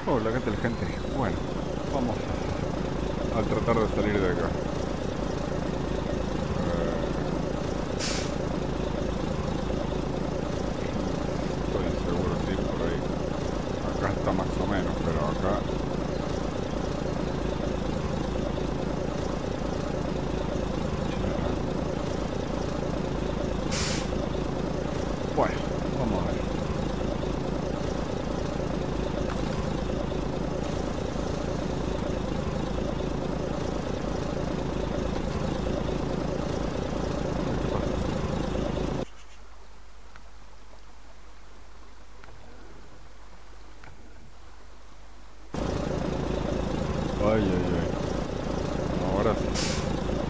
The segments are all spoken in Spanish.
Hola, ¿qué tal, gente? Bueno, vamos a tratar de salir de acá. Estoy seguro, sí, por ahí. Acá está más o menos, pero acá... Bueno, vamos a ver. ¿Qué pasa? Ay, ay, ay. Ahora sí.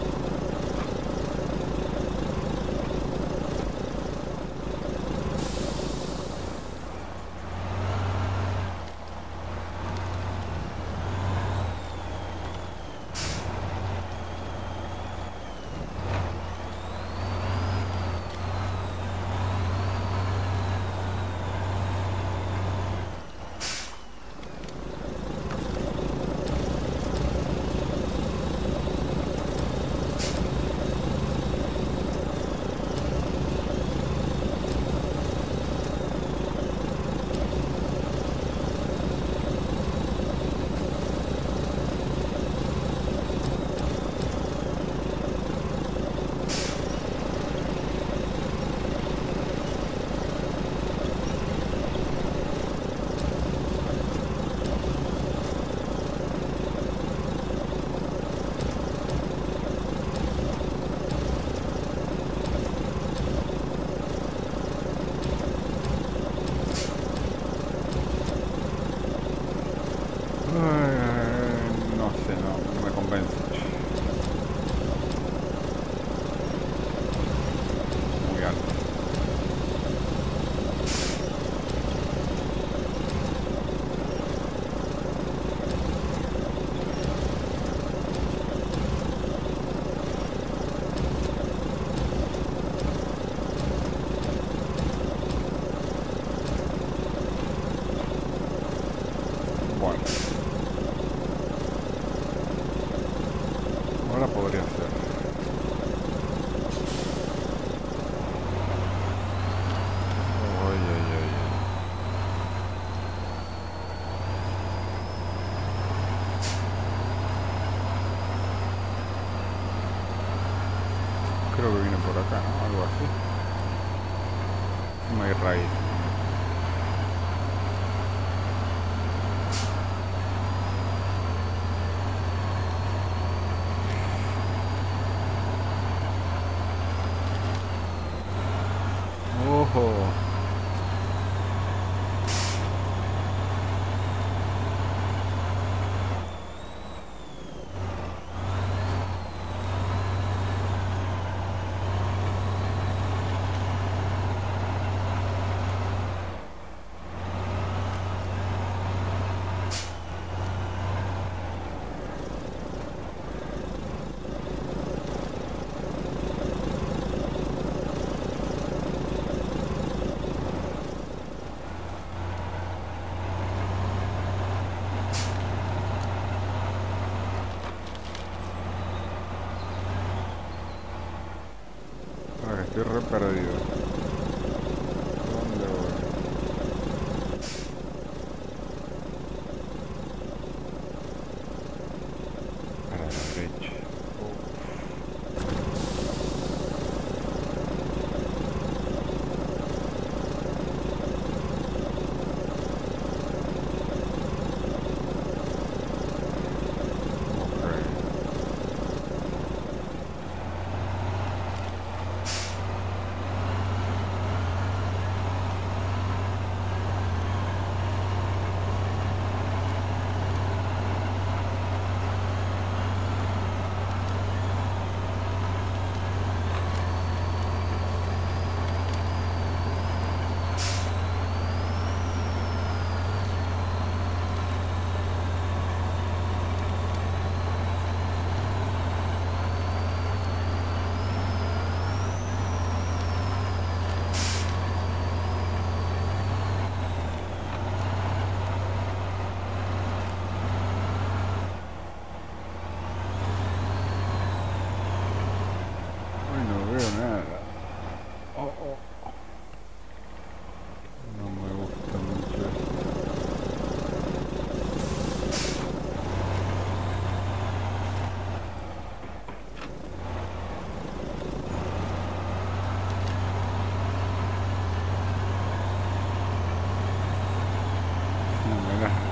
No sé, no me convence. Muy alto. Bueno, ahora podría ser. Ay, ay, ay. Creo que viene por acá, ¿no? Algo así. No hay raíz. Ojo. Ahora estoy re perdido. ¿Dónde voy? Para la derecha. Ok.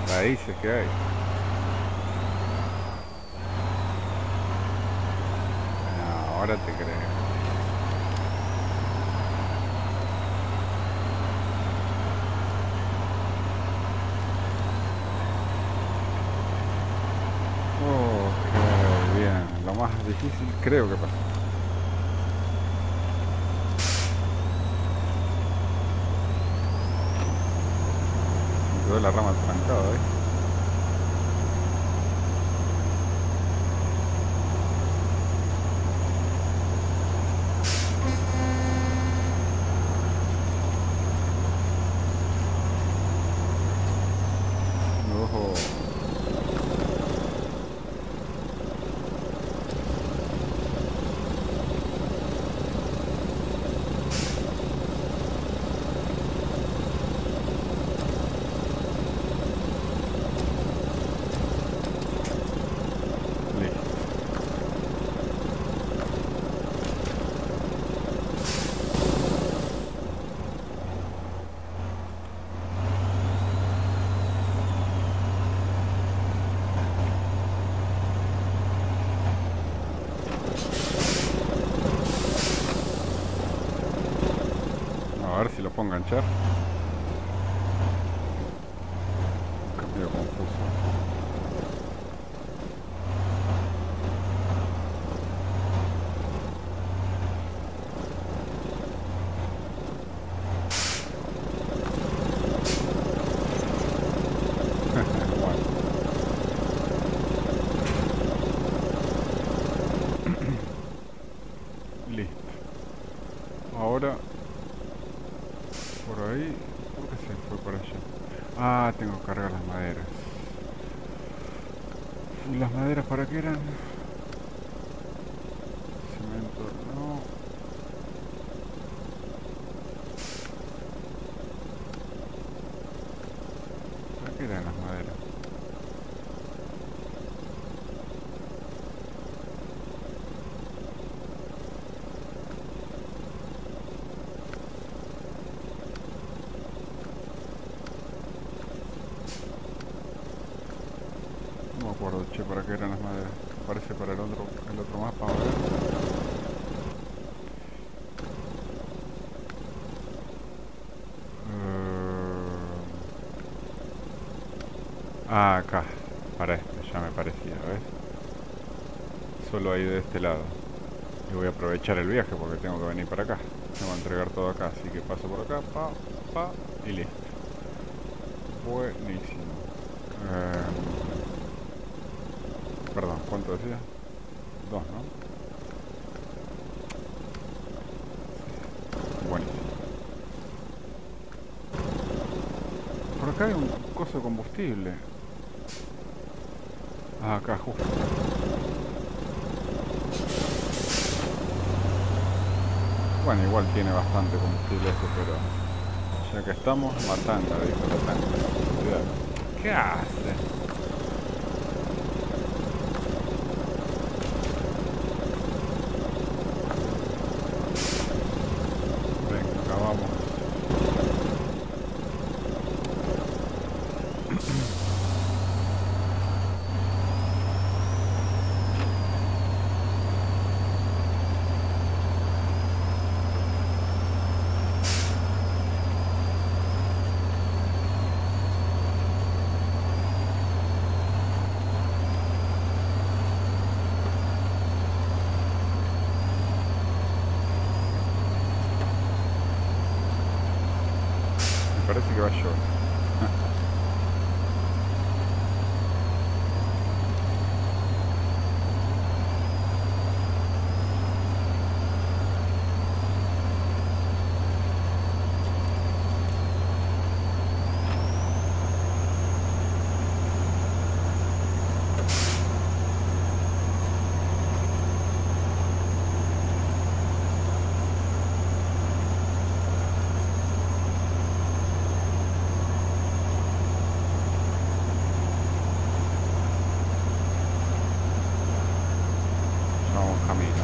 raíces que hay. No, ahora te creo. Ok, bien. Lo más difícil creo que pasó. Me quedó la rama trancada ahí. Ojo. A ver si lo puedo enganchar. Medio confuso. Bueno. Listo. Ahora por ahí. ¿Por qué se fue para allá? Ah, tengo que cargar las maderas. ¿Y las maderas para qué eran? Cemento, no. ¿Para qué eran las maderas? No me acuerdo, che, para qué eran las maderas. Parece para el otro mapa, a ver. Acá, para esto, ya me parecía, ¿ves? Solo ahí de este lado. Y voy a aprovechar el viaje porque tengo que venir para acá. Tengo que entregar todo acá, así que paso por acá, pa, y listo. Buenísimo. Perdón, ¿cuánto decía? 2, ¿no? Buenísimo. Por acá hay un coso de combustible. Ah, acá justo. Bueno, igual tiene bastante combustible ese, pero ya que estamos, matando, dijo la tanque. Cuidado. ¿Qué hace? Venga, vamos. Parece que va yo. Vamos camino,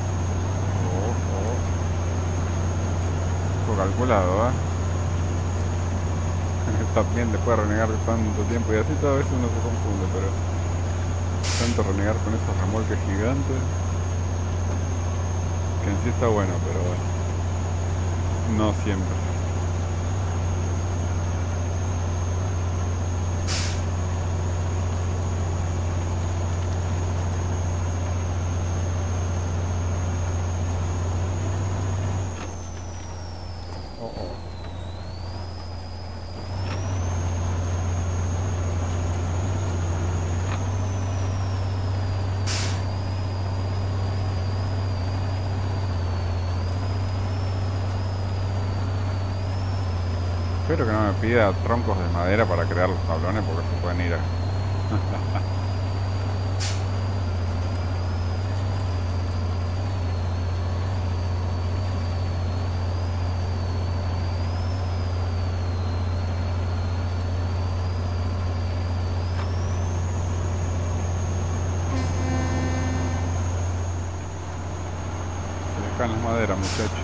Poco calculado, también después de renegar tanto tiempo y así todo a veces uno se confunde, pero tanto renegar con esos remolques gigantes, que en sí está bueno, pero bueno, no siempre. Oh, oh. Espero que no me pida troncos de madera para crear los tablones porque se pueden ir a... Se les caen las maderas, muchachos.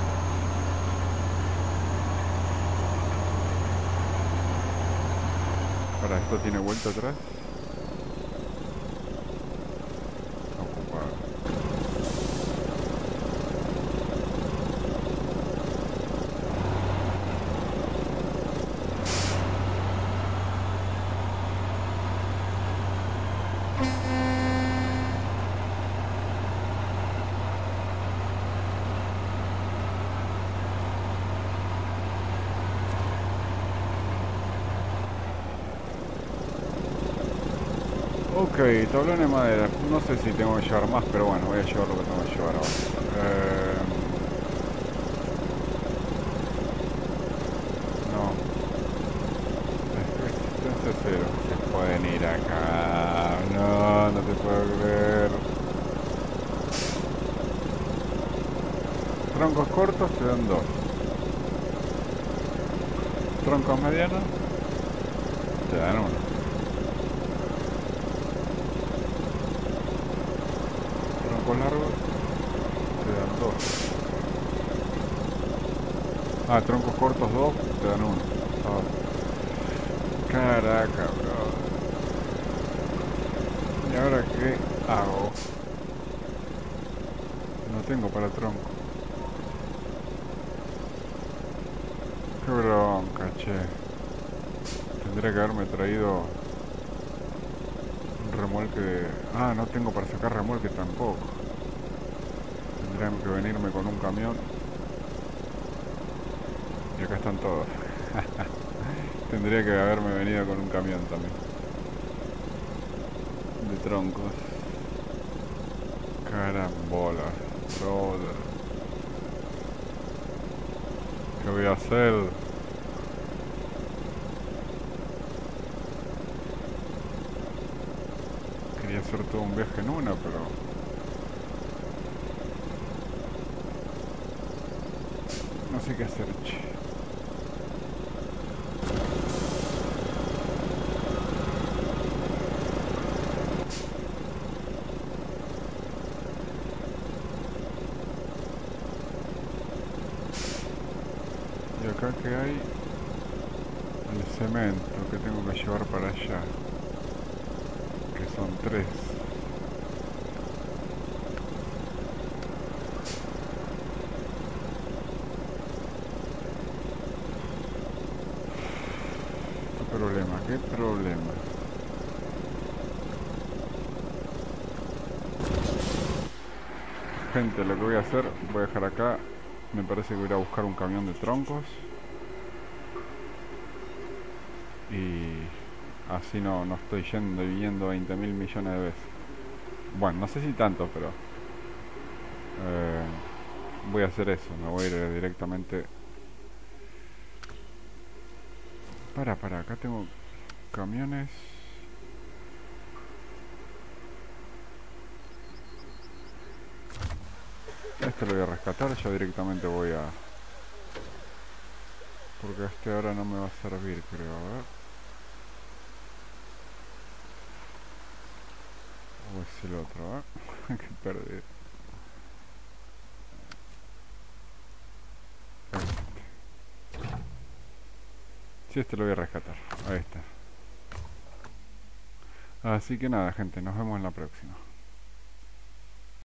Para esto tiene vuelta atrás. Ocupado. Ok, tablón de madera. No sé si tengo que llevar más, pero bueno, voy a llevar lo que tengo que llevar ahora. No, resistencia cero. Se pueden ir acá. No, no te puedo creer. Troncos cortos te dan 2. Troncos medianos te dan 1. Troncos largos te dan 2. Ah, troncos cortos 2 te dan 1. Ah, caraca, bro. ¿Y ahora qué hago? No tengo para tronco. Qué bronca, che. Tendría que haberme traído un remolque de... Ah, no tengo para sacar remolque tampoco. Tendría que venirme con un camión. Y acá están todos. Tendría que haberme venido con un camión también. De troncos. Carambola. Brother. ¿Qué voy a hacer? Quería hacer todo un viaje en una, pero... No sé qué hacer, che. Y acá que hay el cemento que tengo que llevar para allá, que son 3. ¿Qué problema? ¿Qué problema? Gente, lo que voy a hacer, voy a dejar acá. Me parece que voy a ir a buscar un camión de troncos. Y así no estoy yendo y viniendo 20.000 millones de veces. Bueno, no sé si tanto, pero voy a hacer eso. Me voy a ir directamente. Para, acá tengo camiones. Este lo voy a rescatar, yo directamente voy a... Porque este ahora no me va a servir, creo, a ver. O es el otro, ¿eh? Que perdí. Sí, este lo voy a rescatar. Ahí está. Así que nada, gente, nos vemos en la próxima.